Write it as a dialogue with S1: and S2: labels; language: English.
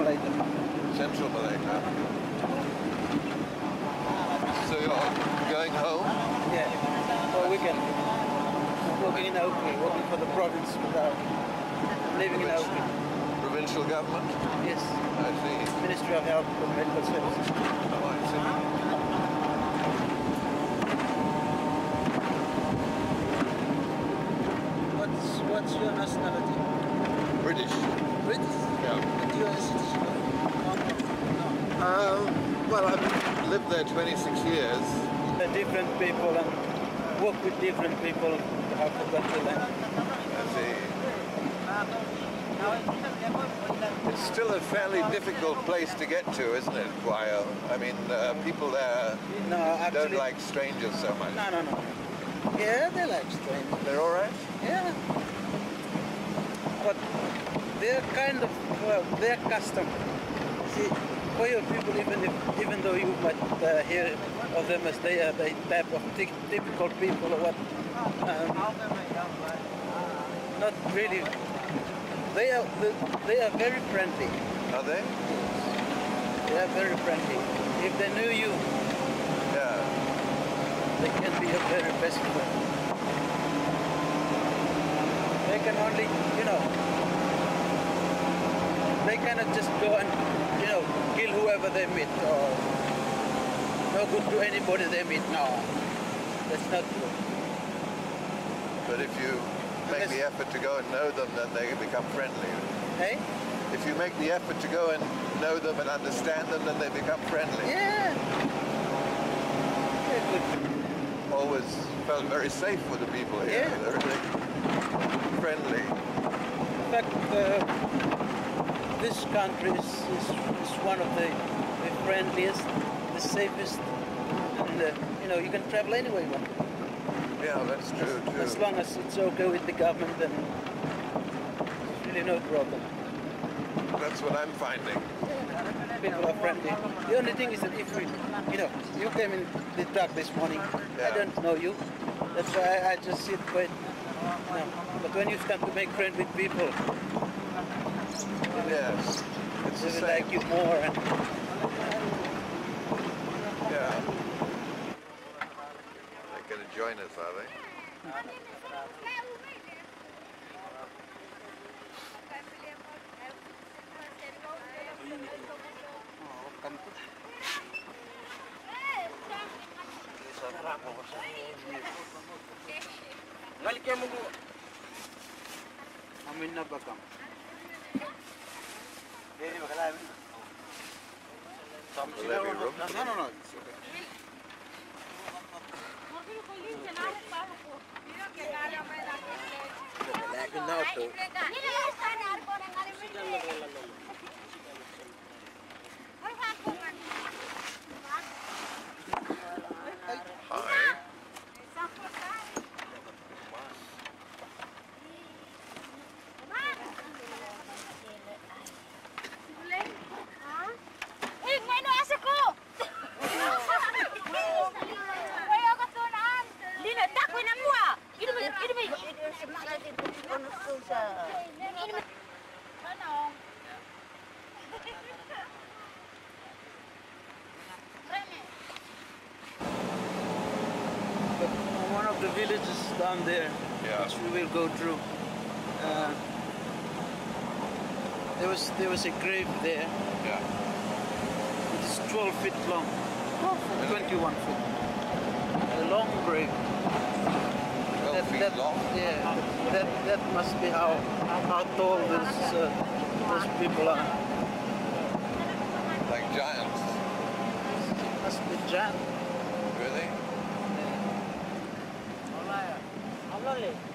S1: Malaita.
S2: Central Malaita. So you're going home?
S1: Yeah, for a weekend. Working in Auckland, working for the province without living in Auckland.
S2: Provincial government?
S1: Yes.
S2: I see.
S1: Ministry of Health and Medical Services.
S2: Oh, I see.
S1: What's your nationality?
S2: British.
S1: British?
S2: Yeah.
S1: But you are a citizen of Hong Kong? No.
S2: Well, I've lived there 26 years.
S1: They're different people and work with different people out of that land.
S2: I see. It's still a fairly difficult place to get to, isn't it, Kwaio? I mean, people there don't like strangers so much.
S1: No. Yeah, they like strangers.
S2: They're all right?
S1: Yeah. But they're kind of, well, their custom. See, Kwaio people, even though you might hear of them as they are the type of typical people or what, not really. They are very friendly.
S2: Are they?
S1: They are very friendly. If they knew you,
S2: Yeah.
S1: they can be your very best friend. They can only, they cannot just go and, kill whoever they meet or no good to anybody they meet. No, that's not good.
S2: But if you make the effort to go and know them, then they become friendly.
S1: Hey?
S2: If you make the effort to go and know them and understand them, then they become friendly.
S1: Yeah. Very good.
S2: Always felt very safe with the people here.
S1: Yeah.
S2: They're really friendly.
S1: In fact, this country is one of the friendliest, the safest, and you can travel anywhere you want.
S2: Yeah, that's true too.
S1: As long as it's okay with the government, then there's really no problem.
S2: That's what I'm finding.
S1: People are friendly. The only thing is that if you came in the truck this morning,
S2: Yeah.
S1: I don't know you. That's why I just sit quiet. But when you start to make friends with people,
S2: Yes, it's
S1: they
S2: the
S1: will
S2: same.
S1: like you more. And
S2: Yeah. They're going to join us, are they?
S1: Amin na bakam.
S2: Will there be room?
S1: No.
S2: Hi.
S1: One of the villages down there,
S2: Yeah.
S1: which we will go through. There was a grave there.
S2: Yeah.
S1: It is 12 feet long, 21 feet. A long grave.
S2: 12 feet long?
S1: Yeah, that must be how tall those people are.
S2: Like giants.
S1: Must be giant.
S2: Really?
S1: Yeah.